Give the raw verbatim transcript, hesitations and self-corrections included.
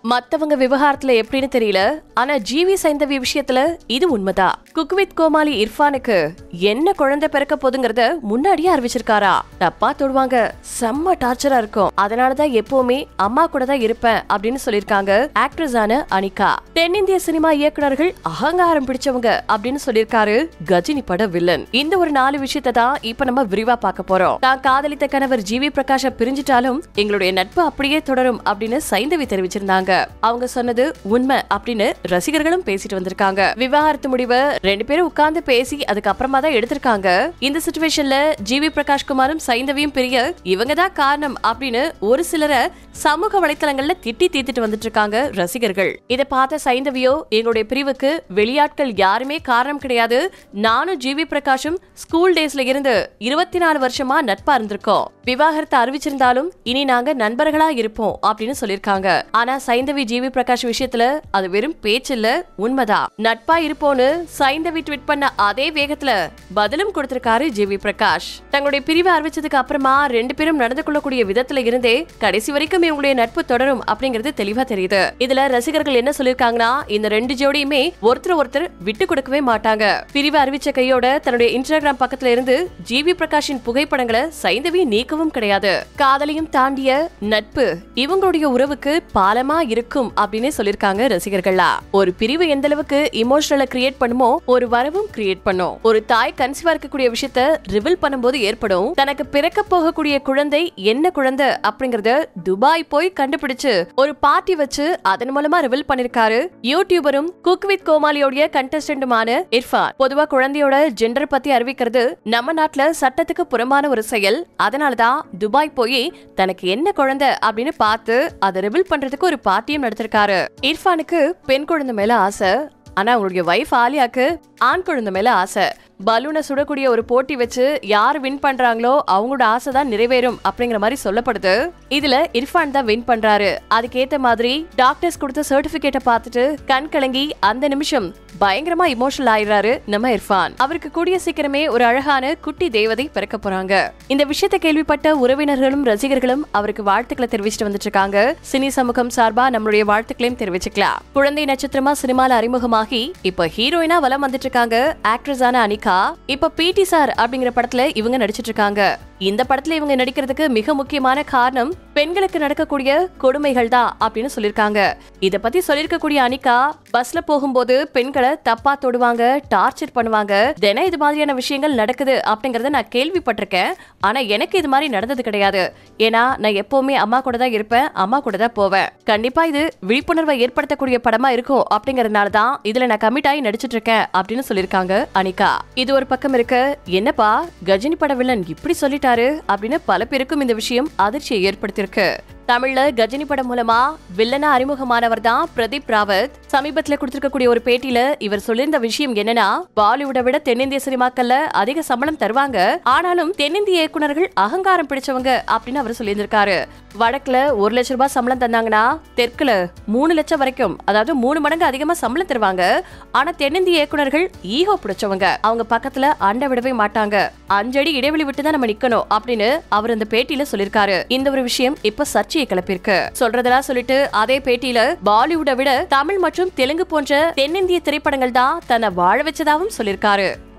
மத்தவங்க விவகாரத்துல எப்படின்னு தெரியல, ஆனா ஜிவி சைந்தவி விஷயத்துல இது உண்மைதான். குக் வித் கோமாளி இர்ஃபானுக்கு என்ன குழந்தை பிறக்க போதுங்கறத முன்னாடியே அறிவிச்சிருக்காரா. தப்பா தொடுவாங்க, செம்ம டார்ச்சரா இருக்கும், அதனாலதான் எப்பவுமே அம்மா கூட தான் இருப்பேன் அப்படின்னு சொல்லிருக்காங்க ஆக்ட்ரஸான அனிகா. தென்னிந்திய சினிமா இயக்குனர்கள் அகங்காரம் பிடிச்சவங்க அப்படின்னு சொல்லிருக்காரு கஜினி பட வில்லன். இந்த ஒரு நாலு விஷயத்தை தான் இப்ப நம்ம விரிவா பார்க்க போறோம். தான் காதலித்த கணவர் ஜிவி பிரகாஷ பிரிஞ்சிட்டாலும் எங்களுடைய நட்பு அப்படியே தொடரும் அப்படின்னு சைந்தவி தெரிவிச்சிருந்தாங்க. அவங்க சொன்னது உண்மை அப்படின்னு ரசிகர்களும் பேசிட்டு வந்திருக்காங்க. விவாகரத்து முடிவை ரெண்டு பேரும் உட்கார்ந்து பேசி அதுக்கப்புறமா தான் எடுத்திருக்காங்க. இந்த சிச்சுவேஷன்ல ஜிவி பிரகாஷ் குமாரும் சைந்தவியும் பிரிய இவங்க தான் காரணம் அப்படின்னு ஒரு சிலரை சமூக வலைத்தளங்கள்ல திட்டி தீர்த்துட்டு வந்துட்டு இருக்காங்க ரசிகர்கள். இதை பார்த்த சைந்தவியோ, எங்களுடைய பிரிவுக்கு வெளியாட்கள் யாருமே காரணம் கிடையாது, நானும் ஜிவி பிரகாஷும் ஸ்கூல் டேஸ்ல இருந்து இருபத்தி நாலு வருஷமா நட்பா இருந்திருக்கோம், விவாகரத்தை அறிவிச்சிருந்தாலும் இனி நாங்க நண்பர்களா இருப்போம் அப்படின்னு சொல்லிருக்காங்க. ஆனா சைந்தவி ஜிவி பிரகாஷ் விஷயத்துல அது வெறும் பேச்சு இல்ல, உண்மைதான். நட்பா இருப்போன்னு சைந்தவி ட்வீட் பண்ண அதே வேகத்துல பதிலும் கொடுத்திருக்காரு ஜிவி பிரகாஷ். தங்களுடைய பிரிவை அறிவிச்சதுக்கு அப்புறமா ரெண்டு பேரும் நடந்து கொள்ளக்கூடிய விதத்துல இருந்தே கடைசி வரைக்கும் இவங்களுடைய நட்பு தொடரும் அப்படிங்கிறது தெளிவா தெரியுது. இதுல ரசிகர்கள் என்ன சொல்லிருக்காங்கன்னா, இந்த ரெண்டு ஜோடியுமே ஒருத்தர் ஒருத்தர் விட்டு கொடுக்கவே மாட்டாங்க. பிரிவை அறிவிச்ச கையோட தன்னுடைய இன்ஸ்டாகிராம் பக்கத்துல இருந்து ஜிவி பிரகாஷின் புகைப்படங்களை சைந்தவி நீக்கவும் கிடையாது. காதலையும் தாண்டிய நட்பு இவங்களுடைய உறவுக்கு பாலமா இருக்கும் அப்படின்னு சொல்லிருக்காங்க ரசிகர்களா. ஒரு பிரிவு எந்த அளவுக்கு இமோஷனலை கிரியேட் பண்ணுமோ ஒரு வரவும் கிரியேட் பண்ணும். ஒரு தாய் கன்சீவா இருக்கக்கூடிய விஷயத்த ரிவீல் பண்ணும்போது ஏற்படும். தனக்கு பிறக்க போகக்கூடிய குழந்தை என்ன குழந்தை அப்படிங்கறத துபாய் போய் கண்டுபிடிச்சு ஒரு பார்ட்டி வச்சு அதன் மூலமா ரிவீல் பண்ணிருக்காரு யூடியூபரும் குக் வித் கோமாளியோட கண்டஸ்டன்டுமான இர்ஃபான். பொதுவா குழந்தையோட ஜெண்டர் பத்தி அறிவிக்கிறது நம்ம நாட்டுல சட்டத்துக்கு புறம்பான ஒரு செயல். அதனாலதான் துபாய் போய் தனக்கு என்ன குழந்தை அப்படின்னு பார்த்து அதை ரிவீல் பண்றதுக்கு ஒரு பார்ட்டியும் நடத்திருக்காரு. இர்ஃபானுக்கு பெண் குழந்தை மேல ஆசை, ஆனா அவங்களுடைய வைஃப் ஆலியாக்கு ஆண் குழந்தை மேல ஆசை. பலூனை சுடக்கூடிய ஒரு போட்டி வச்சு யார் வின் பண்றாங்களோ அவங்களோட ஆசை தான் நிறைவேறும் அப்படிங்கிற மாதிரி சொல்லப்படுது. இதுல இர்ஃபான் தான் வின் பண்றாரு. அதுக்கேத்த மாதிரி டாக்டர்ஸ் கொடுத்த சர்டிபிகேட்டை பார்த்துட்டு கண் கலங்கி அந்த நிமிஷம் பயங்கரமா இமோஷனல் ஆயிடுறாரு நம்ம இர்ஃபான். அவருக்கு கூடிய சீக்கிரமே ஒரு அழகான குட்டி தேவதை பிறக்க போறாங்க. இந்த விஷயத்தை கேள்விப்பட்ட உறவினர்களும் ரசிகர்களும் அவருக்கு வாழ்த்துக்களை தெரிவிச்சுட்டு வந்துட்டு இருக்காங்க. சினி சமூகம் சார்பா நம்மளுடைய வாழ்த்துக்களையும் தெரிவிச்சுக்கலாம். குழந்தை நட்சத்திரமா சினிமால அறிமுகமாகி இப்ப ஹீரோயினா வலம் வந்துட்டு இருக்காங்க ஆக்ட்ரஸான அனிகா. இப்ப பிடி சார் அப்படிங்கிற படத்துல இவங்க நடிச்சிட்டு இருக்காங்க. இந்த படத்துல இவங்க நடிக்கிறதுக்கு மிக முக்கியமான காரணம் பெண்களுக்கு நடக்கக்கூடிய கொடுமைகள் தான் அப்படின்னு சொல்லிருக்காங்க. இத பத்தி சொல்லிருக்கக்கூடிய அனிகா, பஸ்ல போகும்போது பெண்களை தப்பா தொடுவாங்க, டார்ச்சர் பண்ணுவாங்க, தினம் இது மாதிரியான விஷயங்கள் நடக்குது அப்படிங்கறத நான் கேள்விப்பட்டிருக்கேன். ஆனா எனக்கு இது மாதிரி நடந்தது கிடையாது. ஏன்னா நான் எப்பவுமே அம்மா கூட தான் இருப்பேன், அம்மா கூட தான் போவேன். கண்டிப்பா இது விழிப்புணர்வை ஏற்படுத்தக்கூடிய படமா இருக்கும் அப்படிங்கறதுனாலதான் இதுல நான் கமிட் ஆகி நடிச்சிட்டு இருக்கேன் அப்படின்னு சொல்லிருக்காங்க அனிகா. இது ஒரு பக்கம் இருக்க, என்னப்பா கஜினி பட வில்லன் இப்படி சொல்லிட்டாரு அப்படின்னு பல பேருக்கும் இந்த விஷயம் அதிர்ச்சியை ஏற்படுத்தியிருக்கு. தமிழ்ல கஜினி படம் மூலமா வில்லனா அறிமுகமானவர் தான் பிரதீப் ராவத். சமீபத்துல கொடுத்திருக்கக்கூடிய ஒரு பேட்டியில இவர் சொல்லியிருந்த விஷயம் என்னன்னா, பாலிவுட்டை விட தென்னிந்திய சினிமாக்கள்ல அதிக சம்பளம் தருவாங்க, ஆனாலும் தென்னிந்திய இயக்குனர்கள் அகங்காரம் பிடிச்சவங்க அப்படின்னு அவர் சொல்லியிருந்திருக்காரு. வடக்குல ஒரு லட்சம் ரூபாய் சம்பளம் தந்தாங்கன்னா தெற்குல மூணு லட்சம் வரைக்கும், அதாவது மூணு மடங்கு அதிகமா சம்பளம் தருவாங்க. ஆனா தென்னிந்திய இயக்குனர்கள் ஈகோ பிடிச்சவங்க, அவங்க பக்கத்துல அண்ட விடவே மாட்டாங்க, அஞ்சடி இடைவெளி விட்டுதான் நம்ம நிக்கணும் அப்படின்னு அவர் அந்த பேட்டியில சொல்லியிருக்காரு. இந்த ஒரு விஷயம் இப்ப சர்ச்சையை கிளப்பிருக்கு. சொல்றதெல்லாம் சொல்லிட்டு அதே பேட்டியில பாலிவுட்டை விட தமிழ் மற்றும் தெலுங்கு போன்ற தென்னிந்திய திரைப்படங்கள் தான் தன்னை வாழ வச்சதாகவும் சொல்லியிருக்காரு.